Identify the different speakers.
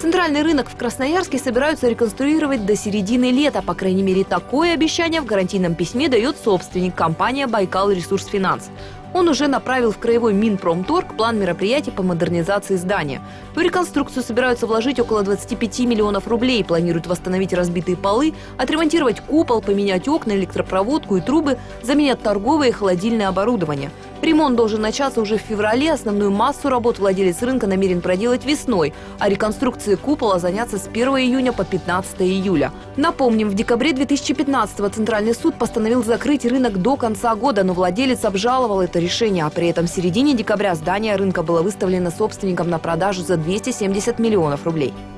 Speaker 1: Центральный рынок в Красноярске собираются реконструировать до середины лета. По крайней мере, такое обещание в гарантийном письме дает собственник – компания «Байкал Ресурсфинанс». Он уже направил в краевой Минпромторг план мероприятий по модернизации здания. В реконструкцию собираются вложить около 25 миллионов рублей. Планируют восстановить разбитые полы, отремонтировать купол, поменять окна, электропроводку и трубы, заменять торговое и холодильное оборудование. Ремонт должен начаться уже в феврале. Основную массу работ владелец рынка намерен проделать весной, а реконструкцией купола заняться с 1 июня по 15 июля. Напомним, в декабре 2015-го Центральный суд постановил закрыть рынок до конца года, но владелец обжаловал это решение, а при этом в середине декабря здание рынка было выставлено собственникам на продажу за 270 миллионов рублей.